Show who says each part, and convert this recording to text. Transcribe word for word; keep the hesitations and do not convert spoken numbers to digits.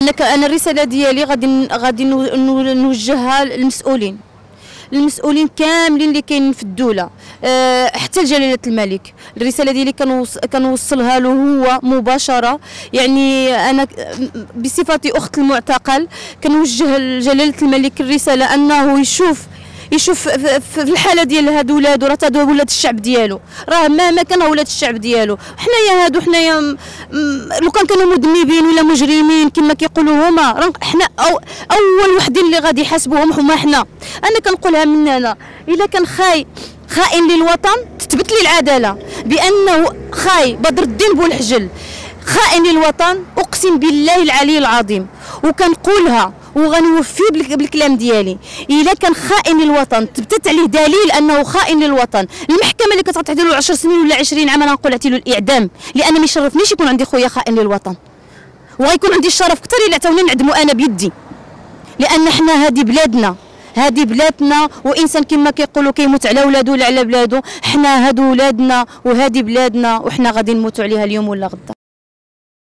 Speaker 1: انا الرساله ديالي غادي غادي نوجهها للمسؤولين المسؤولين كاملين اللي كاينين في الدوله، أه حتى لجلاله الملك. الرساله ديالي كنوصلها له هو مباشره، يعني انا بصفتي اخت المعتقل كنوجه لجلاله الملك الرساله انه يشوف يشوف في الحاله ديال هادو ولادو، راه هادو ولاد الشعب ديالو، راه مهما كان ولاد الشعب ديالو. حنايا هادو حنايا لو كان كانوا مذنبين ولا مجرمين كما كيقولوا هما، راه حنا أو اول وحدين اللي غادي يحاسبوهم هما حنا. انا كنقولها من هنا، الا كان خاي خائن للوطن تثبت لي العداله بانه خاي بدر الدين بولحجل خائن للوطن، اقسم بالله العلي العظيم وكنقولها وغنوفي بالكلام ديالي. الا كان خائن للوطن ثبتت عليه دليل انه خائن للوطن، المحكمه اللي كتعطي له عشر سنين ولا عشرين عام انا نقول عطي له الاعدام، لان ما يشرفنيش يكون عندي خويا خائن للوطن، وغيكون عندي الشرف اكثر الا عطاوني نعدمو انا بيدي، لان حنا هذه بلادنا هذه بلادنا، وانسان كما كيقولوا كيموت على ولادو ولا على بلادو، حنا هادو ولادنا وهذه بلادنا وحنا غادي نموتوا عليها اليوم ولا غدا.